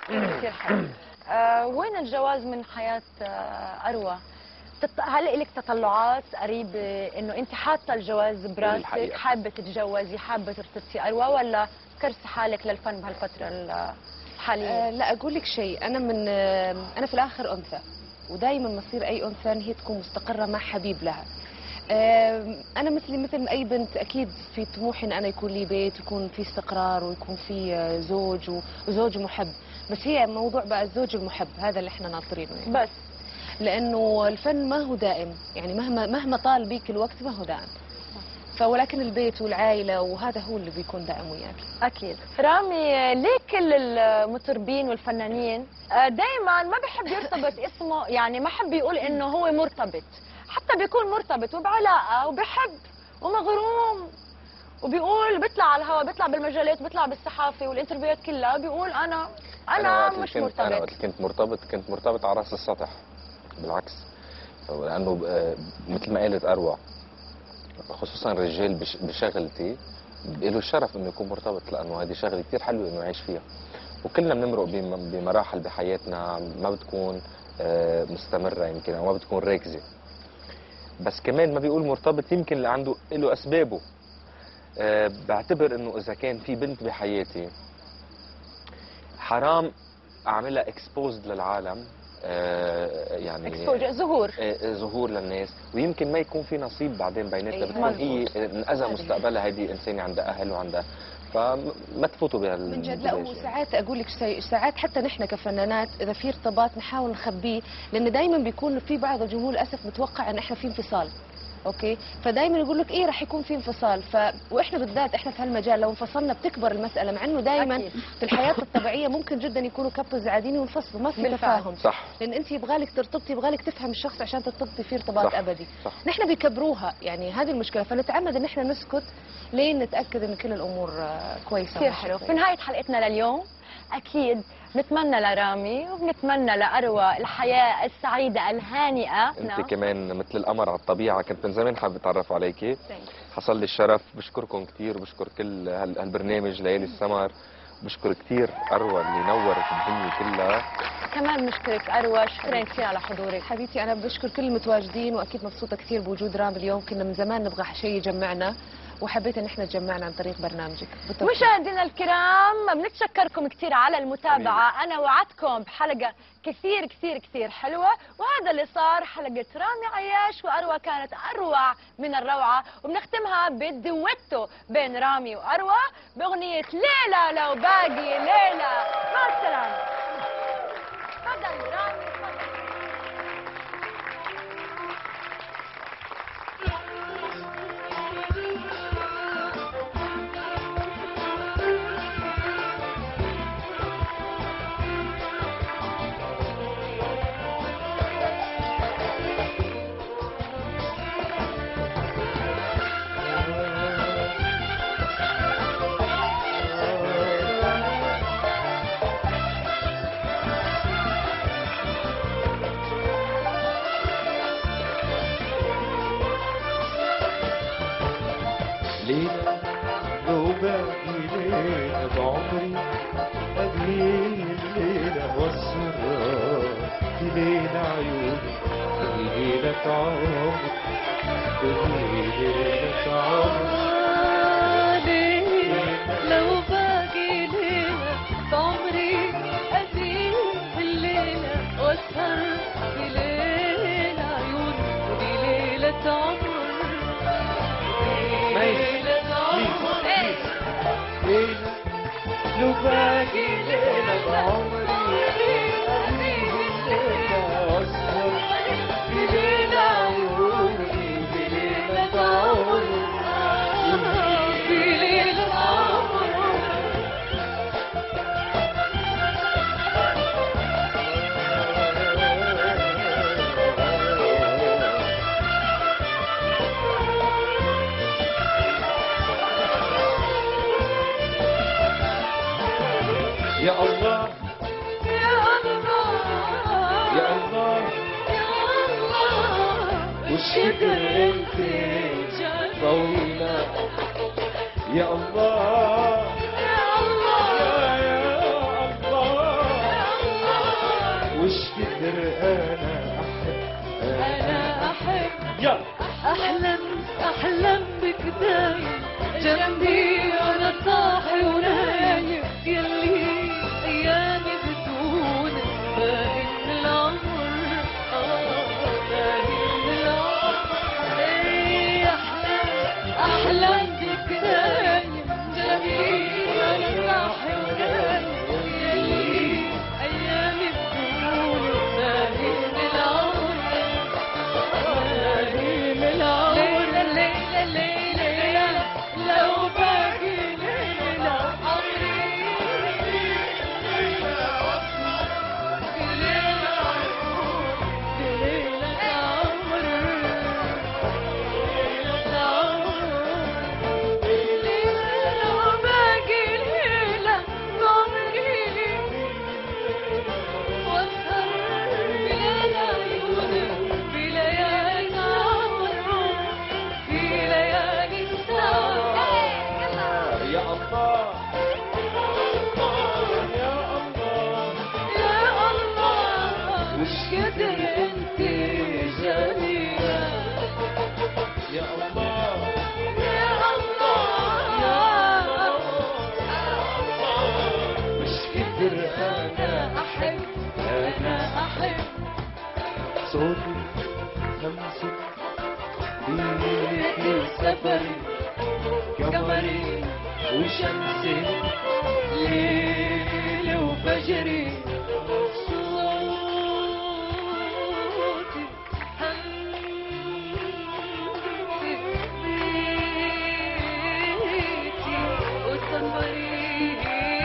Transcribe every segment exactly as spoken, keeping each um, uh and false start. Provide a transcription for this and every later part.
كثير حلو. آه وين الجواز من حياة آه أروى؟ هل لك تطلعات قريبة انه انت حاطه الجواز براسك، حابه تتجوزي، حابه ترتبطي أروى، ولا كرسي حالك للفن بهالفتره الحاليه؟ أه لا اقول لك شيء، انا من أه انا في الاخر انثى، ودائما مصير اي انثى ان هي تكون مستقره مع حبيب لها. أه انا مثلي مثل اي بنت اكيد في طموحي ان انا يكون لي بيت ويكون في استقرار ويكون في زوج وزوج محب، بس هي موضوع بقى الزوج المحب هذا اللي احنا ناطرينه يعني. بس لانه الفن ما هو دائم، يعني مهما مهما طال بيك الوقت ما هو دائم. فولكن البيت والعائله وهذا هو اللي بيكون دائم وياك. اكيد. رامي، ليه كل المطربين والفنانين دائما ما بحب يرتبط اسمه، يعني ما حب يقول انه هو مرتبط، حتى بيكون مرتبط وبعلاقه وبحب ومغروم وبيقول بيطلع على الهواء، بيطلع بالمجالات، بيطلع بالصحافه والانترفيوهات كلها بيقول انا انا, أنا مش مرتبط. انا وقت كنت مرتبط كنت مرتبط على راس السطح، بالعكس، لانه مثل ما قالت أروى، خصوصا الرجال بشغلتي له الشرف انه يكون مرتبط، لانه هذه شغله كثير حلوه انه يعيش فيها، وكلنا بنمرق بمراحل بحياتنا ما بتكون مستمره يمكن، او ما بتكون راكزه، بس كمان ما بيقول مرتبط يمكن اللي عنده له اسبابه. بعتبر انه اذا كان في بنت بحياتي حرام اعملها اكسبوزد للعالم، آه يعني اكسبوجر، ظهور آه ظهور للناس، ويمكن ما يكون في نصيب بعدين بيناتنا، بتكون هي انأذى مستقبلها هذه انسانه عندها اهل وعندها، فما تفوتوا بهال من جد. لا وساعات اقول لك شيء، ساعات حتى نحن كفنانات اذا في ارتباط نحاول نخبيه، لان دائما بيكون في بعض الجمهور للاسف متوقع ان احنا في انفصال، اوكي، فدايما يقول لك ايه راح يكون في انفصال، ف واحنا بالذات احنا في هالمجال لو انفصلنا بتكبر المساله، مع انه دائما في الحياه الطبيعيه ممكن جدا يكونوا كابلز عاديين وينفصلوا ما في تفاهم، صح، لان انت يبغالك ترتبطي، يبغالك تفهم الشخص عشان ترتبطي في ارتباط صح. ابدي. صح. نحن بيكبروها، يعني هذه المشكله، فنتعمد ان احنا نسكت لين نتاكد ان كل الامور كويسه. كثير حلو. في نهايه حلقتنا لليوم اكيد نتمنى لرامي وبنتمنى لأروى الحياة السعيدة الهانئة. انت كمان مثل القمر على الطبيعة، كنت من زمان حابة اتعرف عليكي، حصل لي الشرف، بشكركم كثير وبشكر كل هالبرنامج ليالي السمر، بشكر كثير أروى اللي نورت الدنيا كلها. كمان بشكرك أروى، شكرا كثير على حضورك حبيبتي. أنا بشكر كل المتواجدين، وأكيد مبسوطة كثير بوجود رامي اليوم، كنا من زمان نبغى شيء يجمعنا وحبيت ان احنا تجمعنا عن طريق برنامجك. مشاهدينا الكرام بنتشكركم كثير على المتابعه، انا وعدتكم بحلقه كثير كثير كثير حلوه، وهذا اللي صار حلقه رامي عياش وأروى كانت اروع من الروعه، وبنختمها بالدويتو بين رامي وأروى باغنيه ليلى لو باقي ليلى. مع السلامه. تفضل رامي. ليلة لو باقي ليلة بعمري أدين الليلة والسرار في ليلة عيوني في ليلة عمري في ليلة عمري لو باقي ليلة بعمري أدين الليلة والسرار في ليلة عيوني في ليلة عمري. ليلة لو باقي ليلة بعمري أديه الليلة وأسهر في ليلة عيوني في ليلة عمري في ليلة عمري. يا الله يا الله يا الله يا الله والشكر انت طويلة يا الله يا الله يا يا الله قدر انا احب انا احب يلا احلم احلم بك دايم جنبي وانا صاحي ونايم يلي ايامي بدونك باهي العمر اه باهي العمر ايه احلم احلم بك دايم جنبي وانا صاحي ونايم يلي ايامي بدونك باهي العمر باهي العمر ليلة ليلة ليلة لو باقي ليلة عمري ليلة ليلة عمر ليلة عمر ليلة لو باقي ليلة عمري واسهر بليالي عيونك بليالي عمر في ليالي السهر يا الله يا الله يا الله مش قدر انت جميلة يا الله يا الله يا الله مش قدر انا انا احب انا احب صوتي همسك بيك بيك سفري قمري وشمسي ليلي وفجري صوتي همسك بيكي وسفري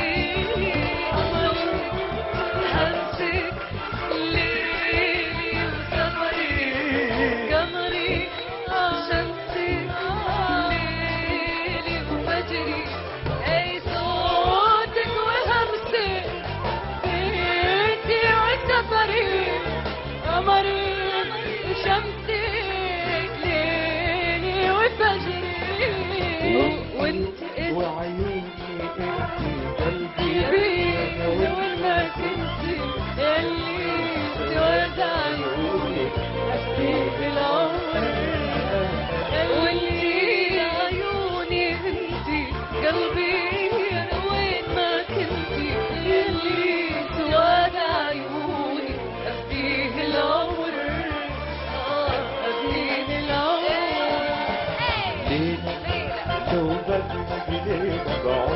همسك ليلي وسفري قمري شمسي ليلي وفجري اي صوتك وهمسك بيتي وسفري قمري شمسي ليلي وفجري وانت انت وعيوني انت قلبي بيك انا وانت وانك انت اللي توزع عيونك أسيب العمر واللي عيوني انتي قلبي وين ما كنتي اللي سواد عيوني أفديه العمر آه أفديه العمر ليلة لو بدنا بليلة بعمري